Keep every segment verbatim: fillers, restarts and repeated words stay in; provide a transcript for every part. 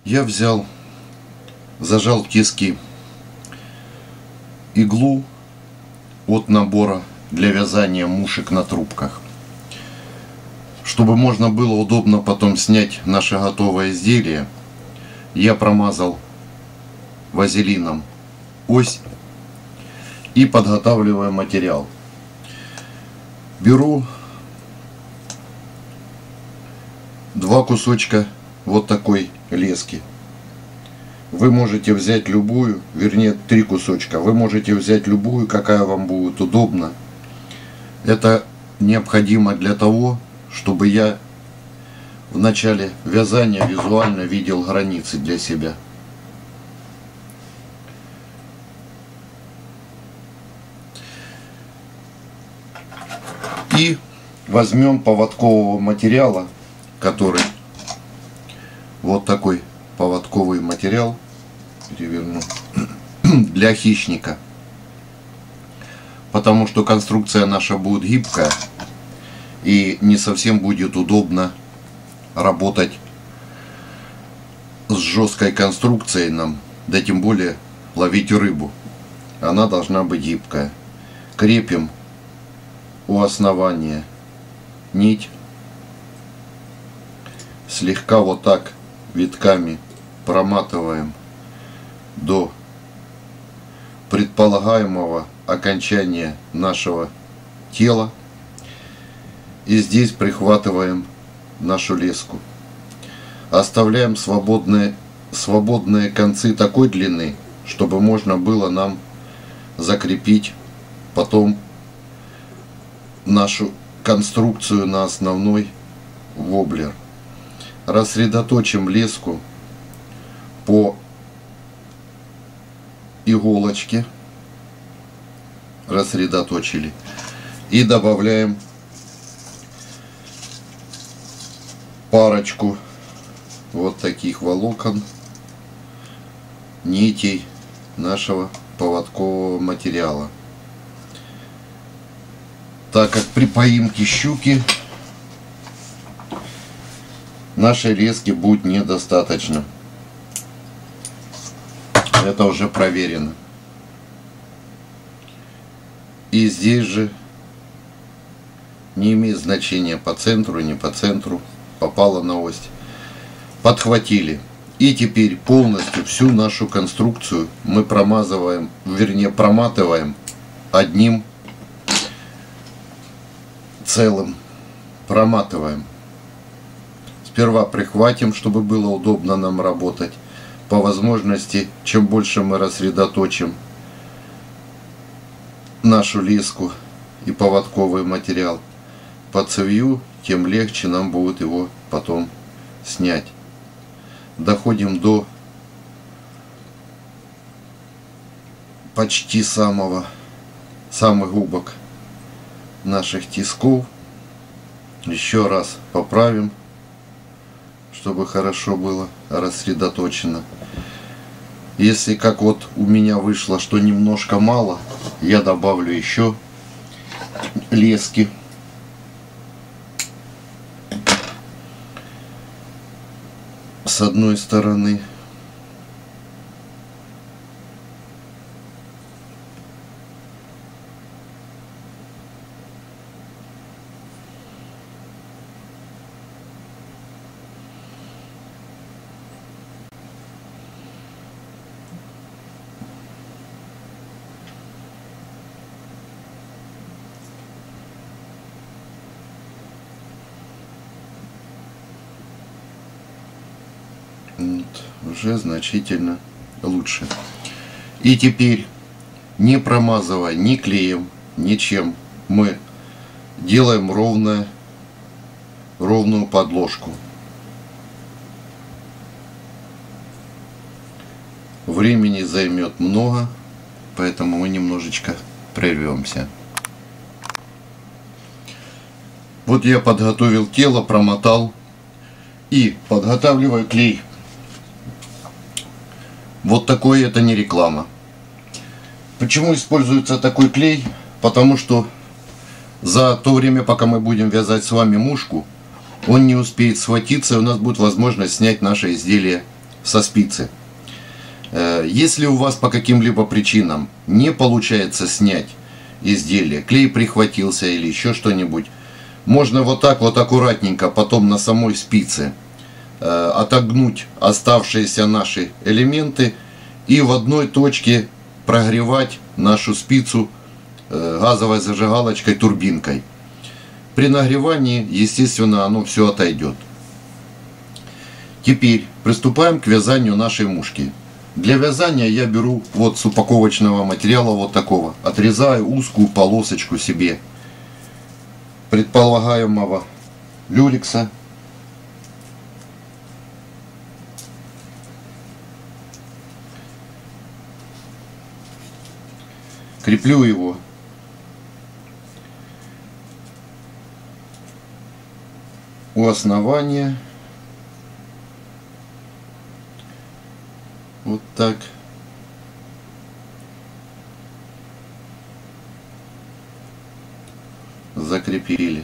Я взял, зажал в тиски иглу от набора для вязания мушек на трубках. Чтобы можно было удобно потом снять наше готовое изделие, я промазал вазелином ось и подготавливаю материал. Беру два кусочка вот такой лески. Вы можете взять любую, вернее три кусочка. Вы можете взять любую, какая вам будет удобна. Это необходимо для того, чтобы я в начале вязания визуально видел границы для себя. И возьмем поводкового материала, который вот такой поводковый материал, переверну, для хищника. Потому что конструкция наша будет гибкая и не совсем будет удобно работать с жесткой конструкцией нам, да тем более ловить рыбу. Она должна быть гибкая. Крепим у основания нить, слегка вот так витками проматываем до предполагаемого окончания нашего тела. И здесь прихватываем нашу леску. Оставляем свободные, свободные концы такой длины, чтобы можно было нам закрепить потом нашу конструкцию на основной воблер. Рассредоточим леску по иголочке, рассредоточили, и добавляем парочку вот таких волокон нитей нашего поводкового материала, так как при поимке щуки нашей лески будет недостаточно. Это уже проверено. И здесь же не имеет значения по центру, не по центру, попало на ось. Подхватили. И теперь полностью всю нашу конструкцию мы промазываем, вернее проматываем одним целым. Проматываем. Сперва прихватим, чтобы было удобно нам работать. По возможности, чем больше мы рассредоточим нашу леску и поводковый материал по цевью, тем легче нам будет его потом снять. Доходим до почти самого, самых губок наших тисков. Еще раз поправим, чтобы хорошо было рассредоточено. Если как вот у меня вышло, что немножко мало, я добавлю еще лески. С одной стороны. Вот, уже значительно лучше. И теперь, не промазывая ни клеем, ничем, мы делаем ровное, ровную подложку. Времени займет много, поэтому мы немножечко прервемся. Вот я подготовил тело, промотал и подготавливаю клей. Вот такой, это не реклама. Почему используется такой клей? Потому что за то время, пока мы будем вязать с вами мушку, он не успеет схватиться, и у нас будет возможность снять наше изделие со спицы. Если у вас по каким-либо причинам не получается снять изделие, клей прихватился или еще что-нибудь, можно вот так вот аккуратненько потом на самой спице э, отогнуть оставшиеся наши элементы и в одной точке прогревать нашу спицу э, газовой зажигалочкой, турбинкой. При нагревании, естественно, оно все отойдет. Теперь приступаем к вязанию нашей мушки. Для вязания я беру вот с упаковочного материала вот такого. Отрезаю узкую полосочку себе предполагаемого люрекса. Креплю его у основания. Вот так. Закрепили.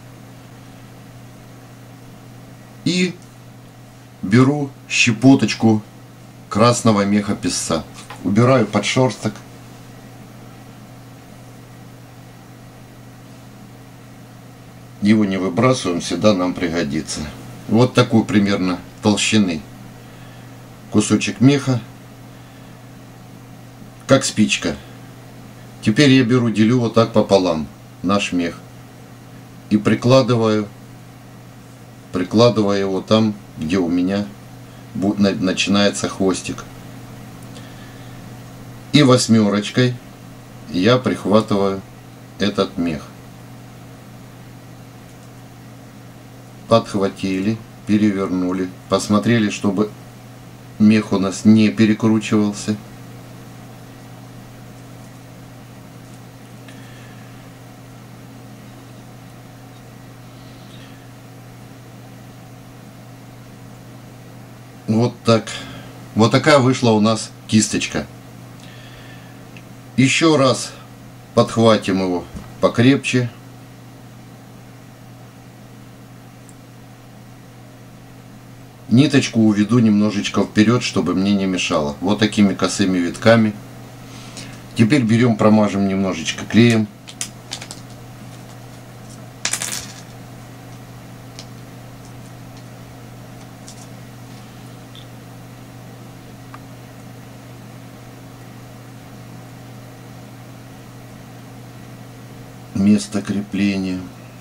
И беру щепоточку красного меха песца. Убираю подшерсток. Его не выбрасываем, всегда нам пригодится. Вот такую примерно толщины кусочек меха, как спичка. Теперь я беру, делю вот так пополам наш мех и прикладываю, прикладываю его там, где у меня начинается хвостик. И восьмерочкой я прихватываю этот мех. Подхватили, перевернули, посмотрели, чтобы мех у нас не перекручивался. Вот так. Вот такая вышла у нас кисточка. Еще раз подхватим его покрепче. Ниточку уведу немножечко вперед, чтобы мне не мешало. Вот такими косыми витками. Теперь берем, промажем немножечко клеем. Место крепления.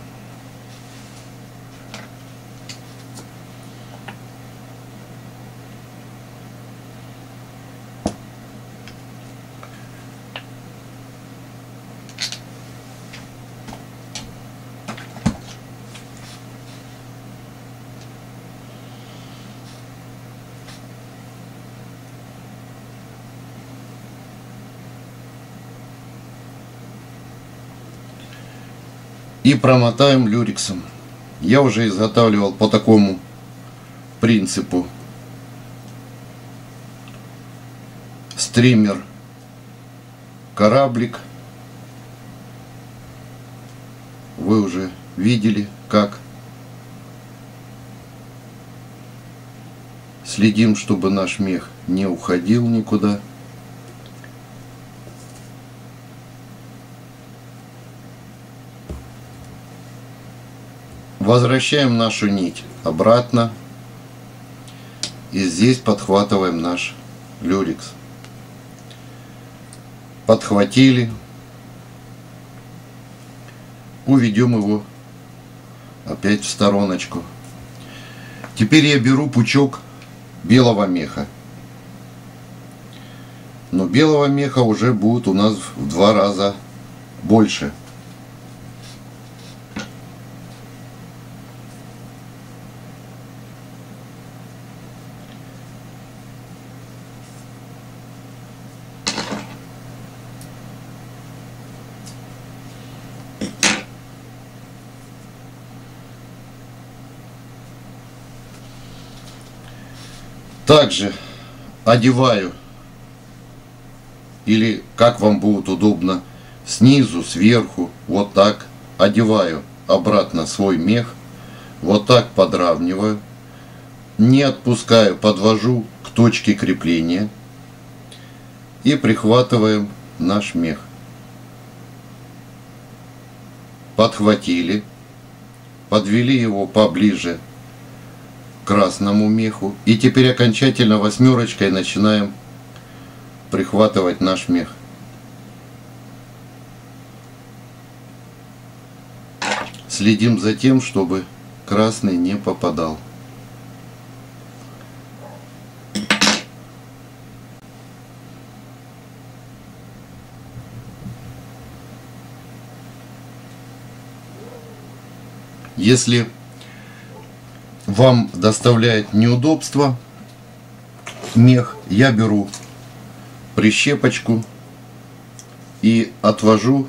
И промотаем люрексом. Я уже изготавливал по такому принципу стример кораблик. Вы уже видели, как. Следим, чтобы наш мех не уходил никуда. Возвращаем нашу нить обратно. И здесь подхватываем наш люрекс. Подхватили. Уведем его опять в стороночку. Теперь я беру пучок белого меха. Но белого меха уже будет у нас в два раза больше. Также одеваю, или как вам будет удобно, снизу, сверху, вот так одеваю обратно свой мех, вот так подравниваю, не отпускаю, подвожу к точке крепления и прихватываем наш мех. Подхватили, подвели его поближе к красному меху и теперь окончательно восьмерочкой начинаем прихватывать наш мех. Следим за тем, чтобы красный не попадал. Если вам доставляет неудобство мех, я беру прищепочку и отвожу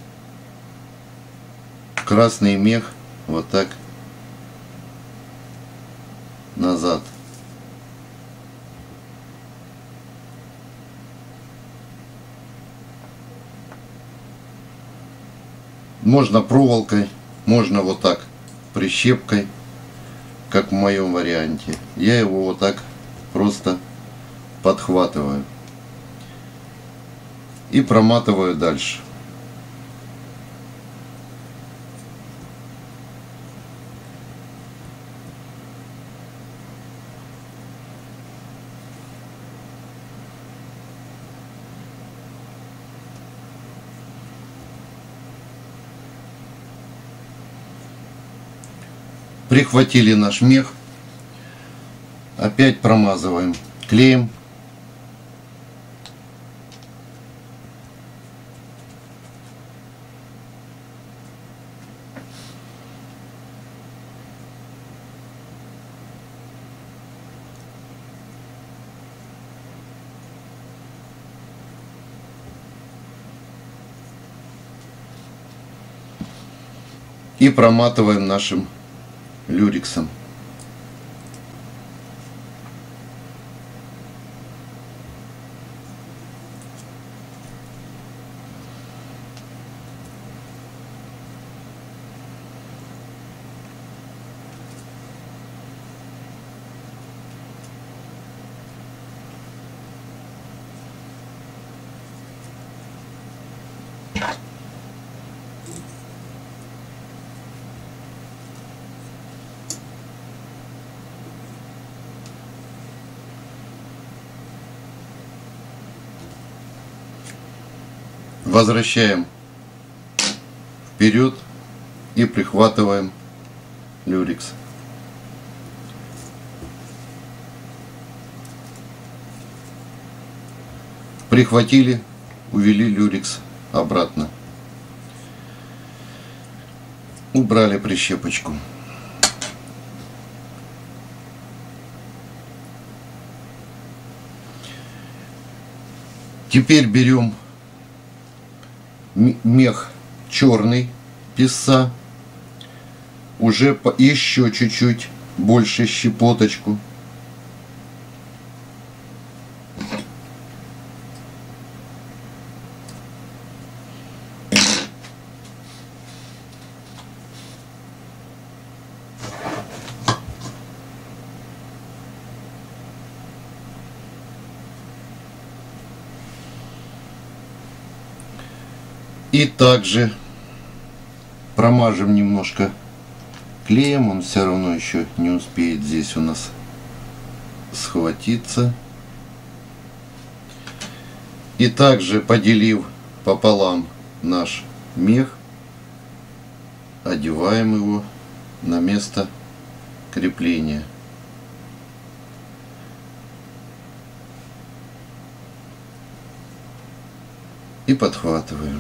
красный мех вот так назад. Можно проволокой, можно вот так прищепкой, как в моем варианте. Я его вот так просто подхватываю и проматываю дальше. Прихватили наш мех, опять промазываем клеем. И проматываем нашим люрексом. Возвращаем вперед и прихватываем люрекс. Прихватили, увели люрекс обратно. Убрали прищепочку. Теперь берем мех черный писца, уже по, еще чуть-чуть больше щепоточку. И также промажем немножко клеем, он все равно еще не успеет здесь у нас схватиться. И также, поделив пополам наш мех, одеваем его на место крепления. И подхватываем.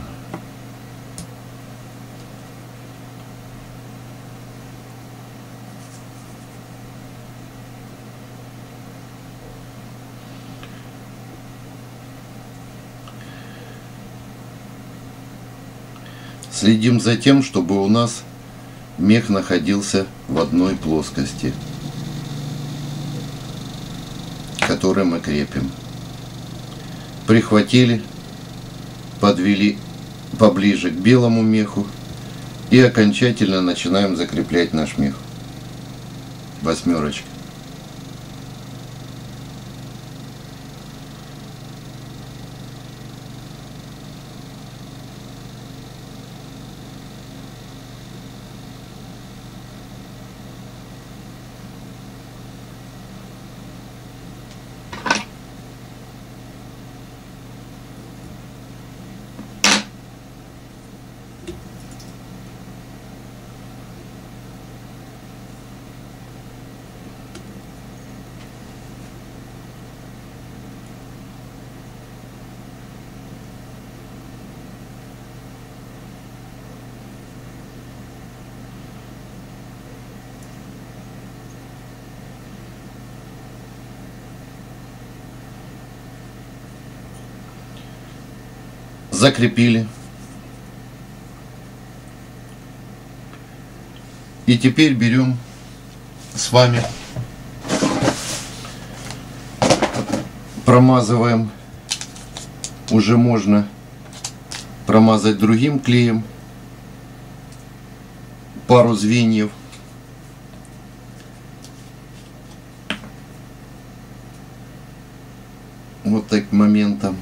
Следим за тем, чтобы у нас мех находился в одной плоскости, которую мы крепим. Прихватили, подвели поближе к белому меху и окончательно начинаем закреплять наш мех. Восьмерочка. закрепили. И теперь берем с вами, промазываем, уже можно промазать другим клеем пару звеньев. Вот таким моментом.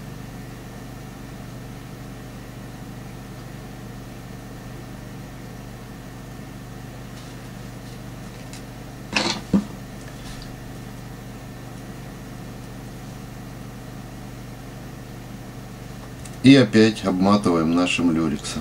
И опять обматываем нашим люрексом.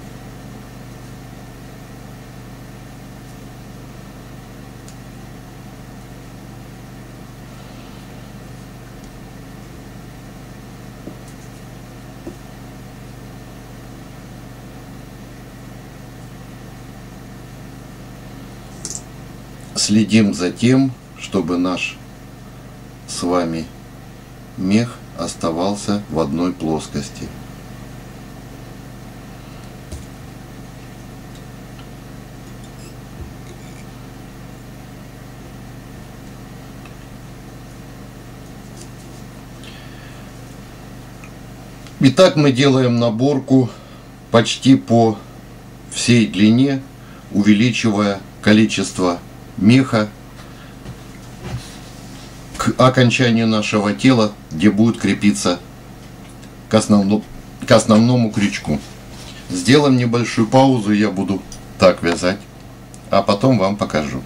Следим за тем, чтобы наш с вами мех оставался в одной плоскости. Итак, мы делаем наборку почти по всей длине, увеличивая количество меха к окончанию нашего тела, где будет крепиться к основному, к основному крючку. Сделаем небольшую паузу, я буду так вязать, а потом вам покажу.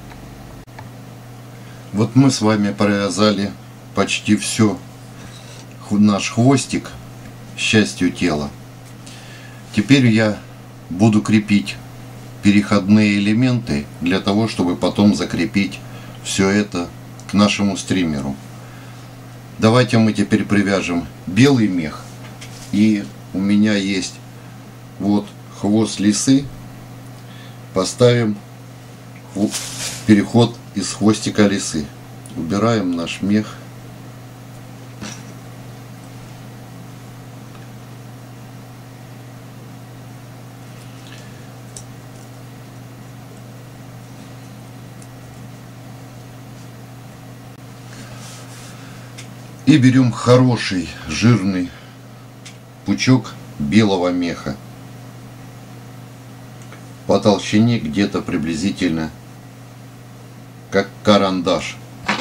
Вот мы с вами провязали почти все, наш хвостик с частью тела. Теперь я буду крепить переходные элементы для того, чтобы потом закрепить все это к нашему стримеру. Давайте мы теперь привяжем белый мех. И у меня есть вот хвост лисы. Поставим переход из хвостика лисы. Убираем наш мех. И берем хороший жирный пучок белого меха по толщине где-то приблизительно как карандаш.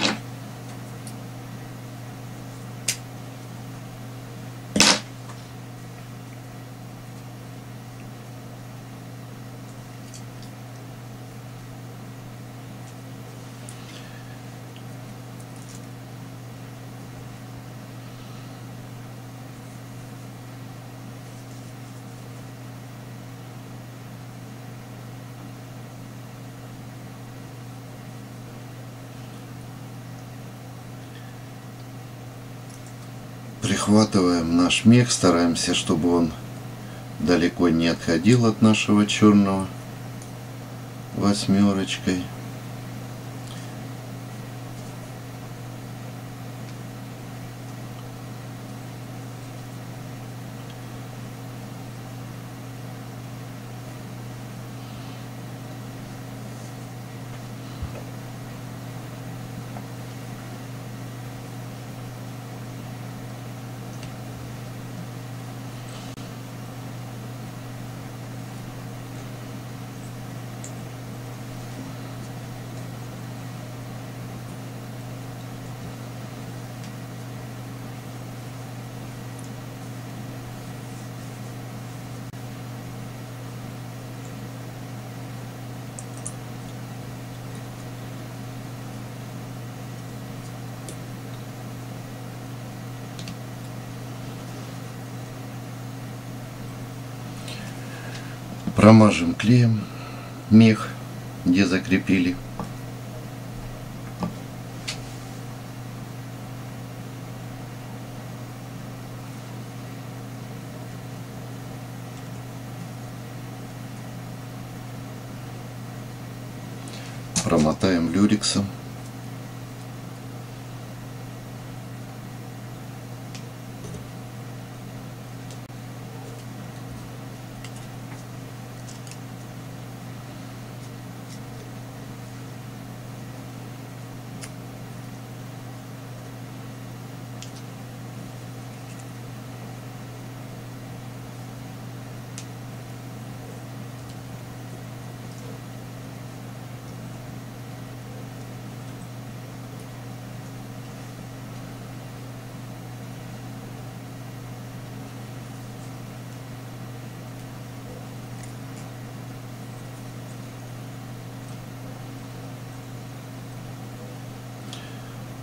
Прихватываем наш мех, стараемся, чтобы он далеко не отходил от нашего черного восьмерочкой. Промажем клеем мех, где закрепили. Промотаем люрексом.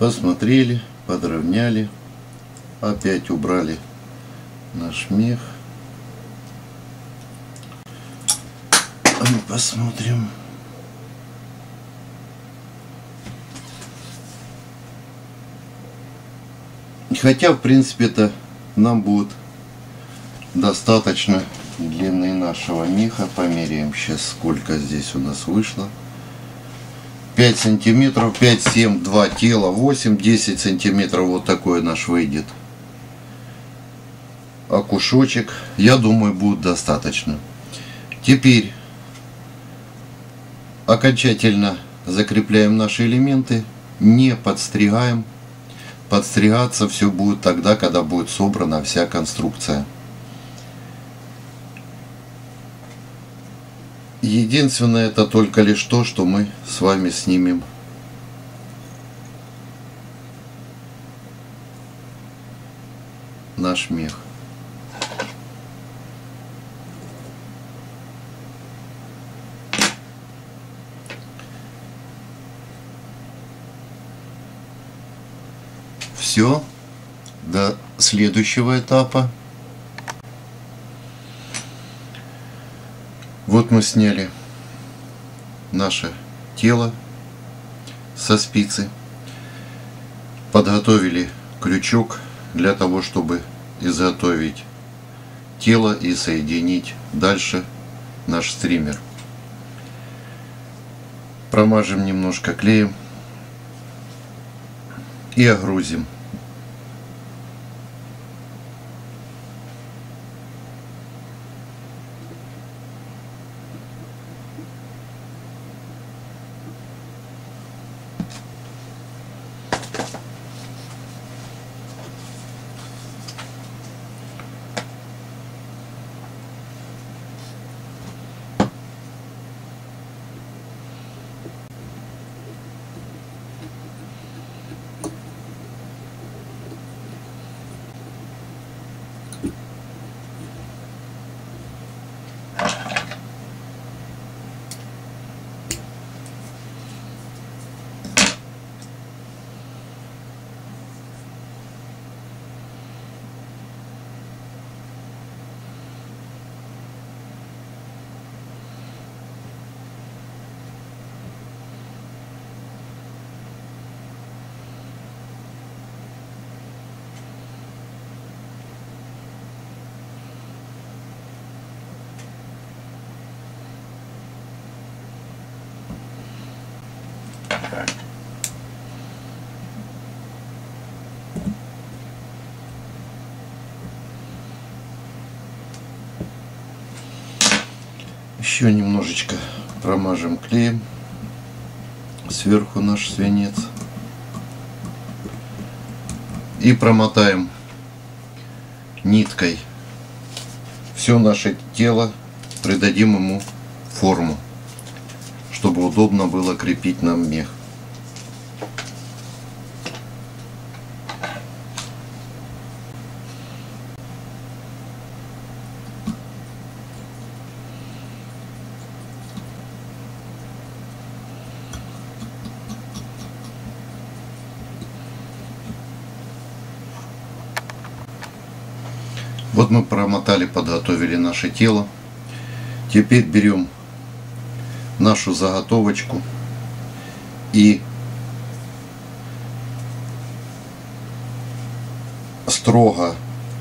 Посмотрели, подровняли, опять убрали наш мех. Посмотрим. Хотя, в принципе, это нам будет достаточно длины нашего меха. Померяем сейчас, сколько здесь у нас вышло. пять сантиметров, пять, семь, два тела, восемь, десять сантиметров. Вот такой наш выйдет окушочек. Я думаю, будет достаточно. Теперь окончательно закрепляем наши элементы, не подстригаем. Подстригаться все будет тогда, когда будет собрана вся конструкция. Единственное, это только лишь то, что мы с вами снимем наш мех. Все, до следующего этапа. Вот мы сняли наше тело со спицы, подготовили крючок для того, чтобы изготовить тело и соединить дальше наш стример. Промажем немножко клеем и огрузим. Еще немножечко промажем клеем сверху наш свинец и промотаем ниткой все наше тело, придадим ему форму, чтобы удобно было крепить нам мех. Вот мы промотали, подготовили наше тело. Теперь берем нашу заготовочку и строго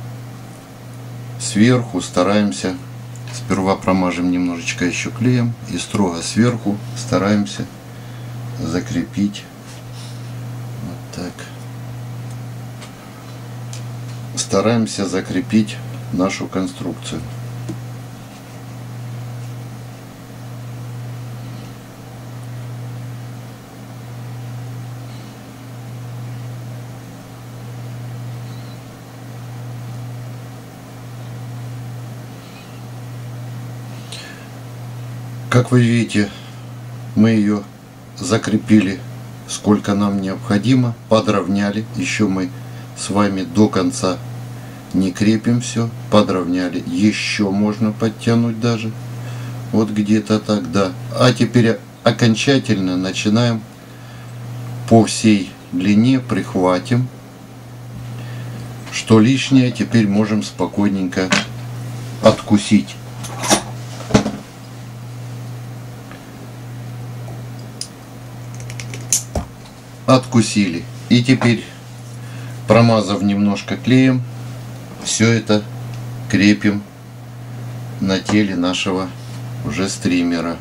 сверху стараемся, сперва промажем немножечко еще клеем и строго сверху стараемся закрепить вот так. Стараемся закрепить нашу конструкцию. Как вы видите, мы ее закрепили сколько нам необходимо, подровняли. Еще мы с вами до конца не крепим все, подровняли, еще можно подтянуть даже, вот где-то так, да. А теперь окончательно начинаем по всей длине прихватим. Что лишнее, теперь можем спокойненько откусить. Откусили. И теперь, промазав немножко клеем, все это крепим на теле нашего уже стримера.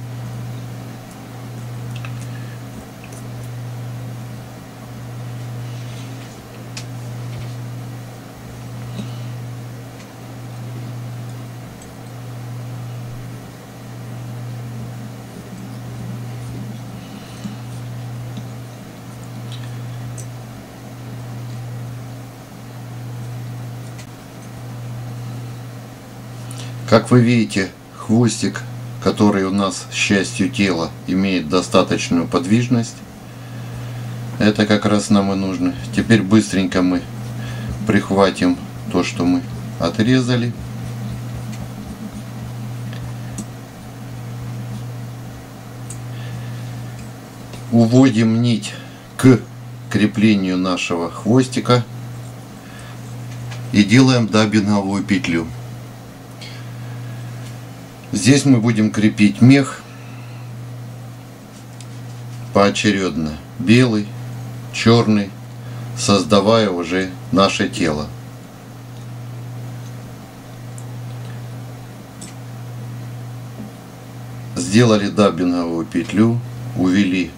Как вы видите, хвостик, который у нас с частью тела имеет достаточную подвижность, это как раз нам и нужно. Теперь быстренько мы прихватим то, что мы отрезали. Уводим нить к креплению нашего хвостика и делаем даббинговую петлю. Здесь мы будем крепить мех поочередно, белый, черный, создавая уже наше тело. Сделали даббинговую петлю, увели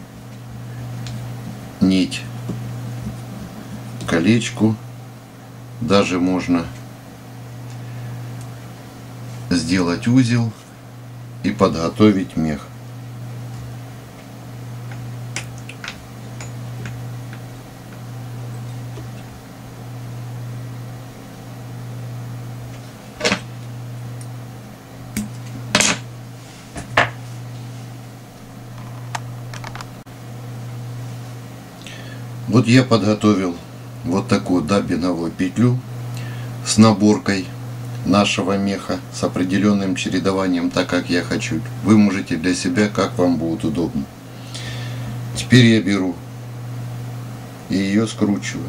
нить к колечку, даже можно сделать узел и подготовить мех. Вот я подготовил вот такую даббинговую петлю с наборкой нашего меха, с определенным чередованием, так как я хочу. Вы можете для себя, как вам будет удобно. Теперь я беру и ее скручиваю.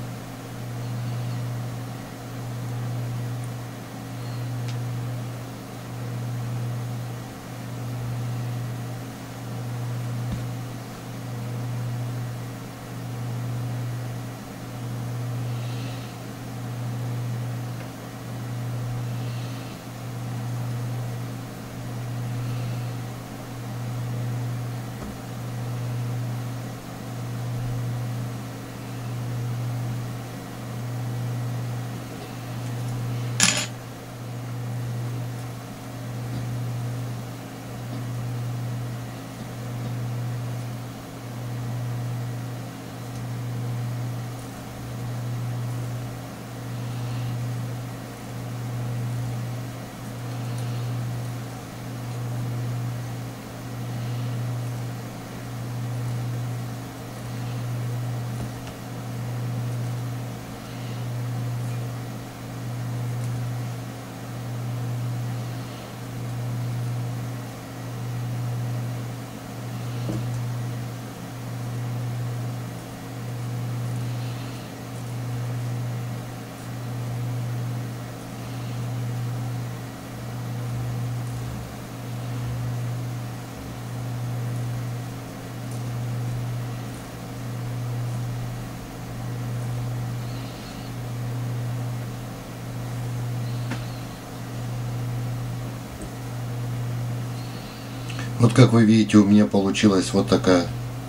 Вот как вы видите, у меня получилась вот такая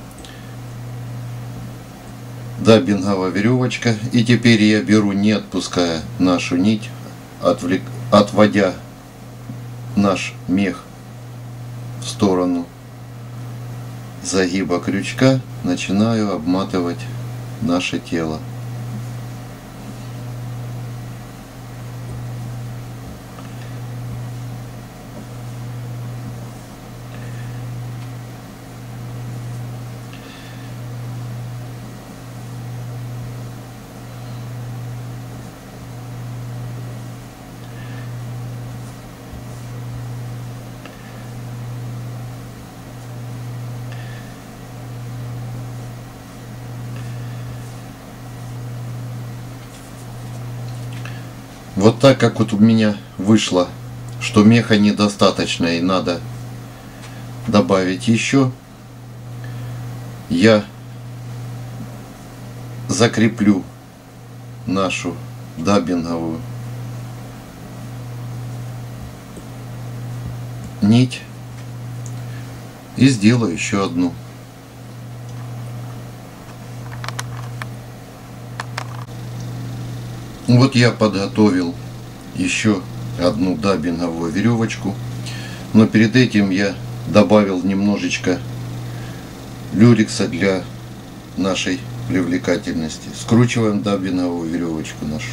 даббинговая веревочка. И теперь я беру, не отпуская нашу нить, отвлек... отводя наш мех в сторону загиба крючка, начинаю обматывать наше тело. Вот так как вот у меня вышло, что меха недостаточно и надо добавить еще, я закреплю нашу даббинговую нить и сделаю еще одну. Вот я подготовил еще одну даббинговую веревочку, но перед этим я добавил немножечко люрекса для нашей привлекательности. Скручиваем даббинговую веревочку нашу.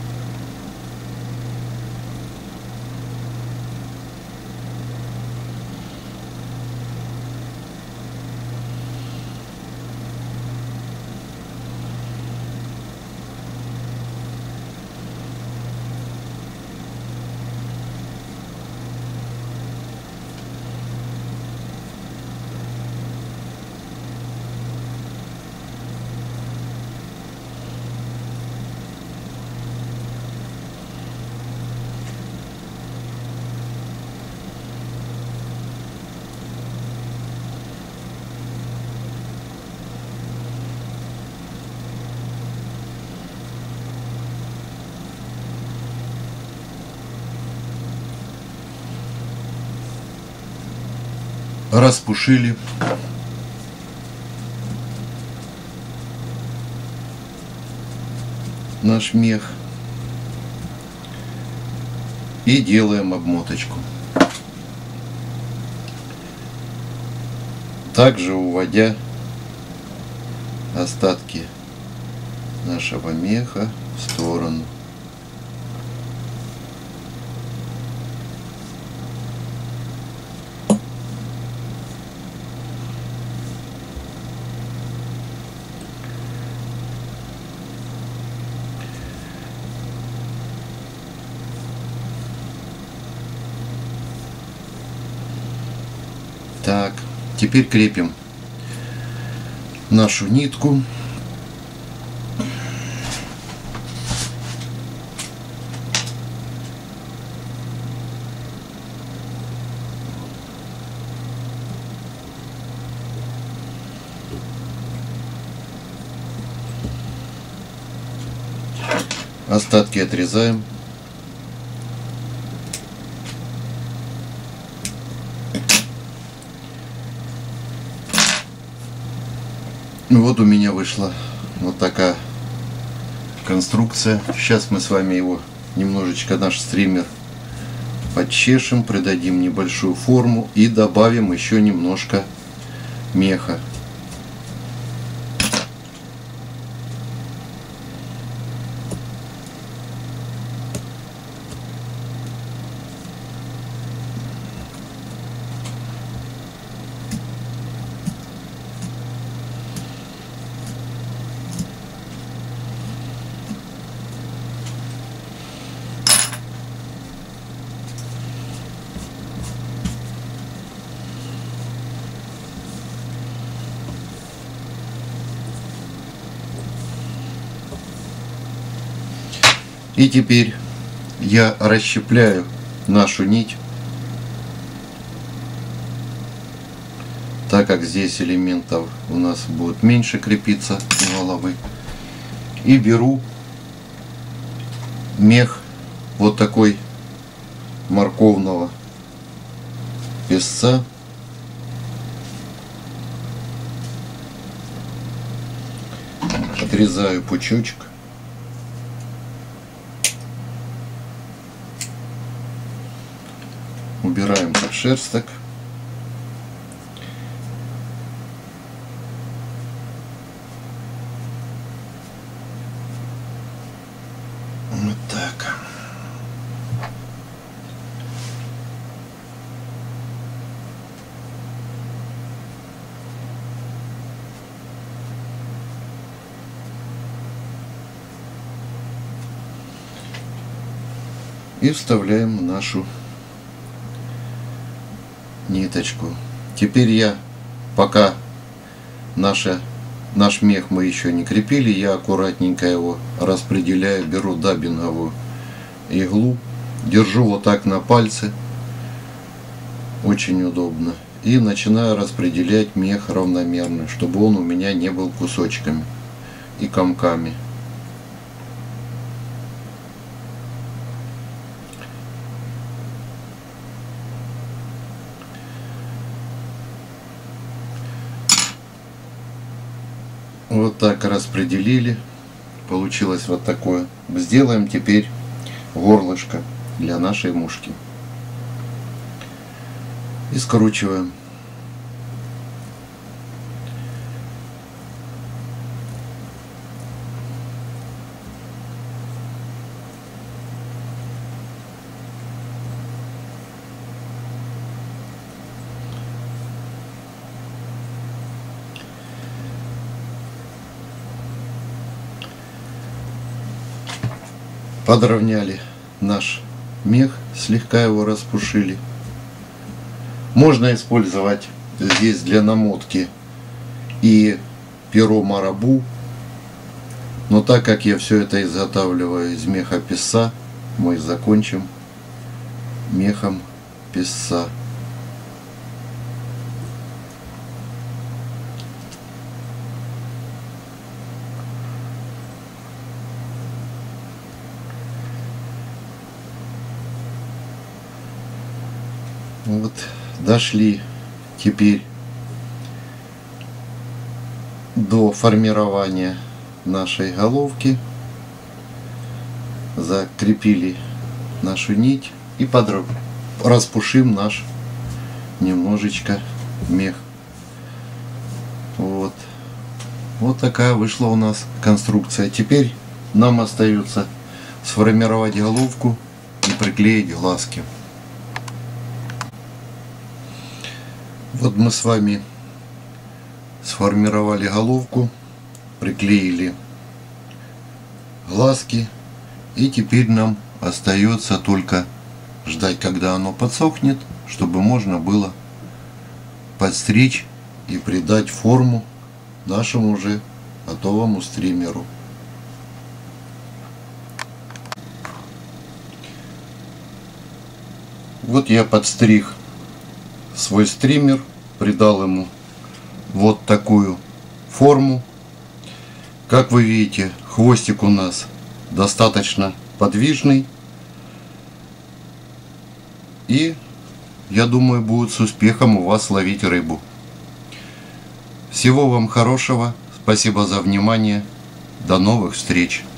Распушили. Наш мех. И делаем обмоточку. Также уводя остатки нашего меха в сторону. Так, теперь крепим нашу нитку. Остатки отрезаем. Вот у меня вышла вот такая конструкция. Сейчас мы с вами его немножечко, наш стример, подчешем, придадим небольшую форму и добавим еще немножко меха. И теперь я расщепляю нашу нить, так как здесь элементов у нас будет меньше крепиться у головы. И беру мех вот такой морковного песца. Отрезаю пучочек. Убираем подшерсток. Вот так. И вставляем нашу ниточку. Теперь я, пока наша, наш мех мы еще не крепили, я аккуратненько его распределяю, беру даббинговую иглу, держу вот так на пальце, очень удобно, и начинаю распределять мех равномерно, чтобы он у меня не был кусочками и комками. Вот так распределили, получилось вот такое. Сделаем теперь горлышко для нашей мушки и скручиваем. Подровняли наш мех, слегка его распушили. Можно использовать здесь для намотки и перо марабу, но так как я все это изготавливаю из меха песца, мы закончим мехом песца. Вот, дошли теперь до формирования нашей головки, закрепили нашу нить и подров... распушим наш немножечко мех. Вот. Вот такая вышла у нас конструкция. Теперь нам остается сформировать головку и приклеить глазки. Вот мы с вами сформировали головку, приклеили глазки, и теперь нам остается только ждать, когда оно подсохнет, чтобы можно было подстричь и придать форму нашему уже готовому стримеру. Вот я подстриг свой стример, придал ему вот такую форму. Как вы видите, хвостик у нас достаточно подвижный, и я думаю, будет с успехом у вас ловить рыбу. Всего вам хорошего, спасибо за внимание, до новых встреч.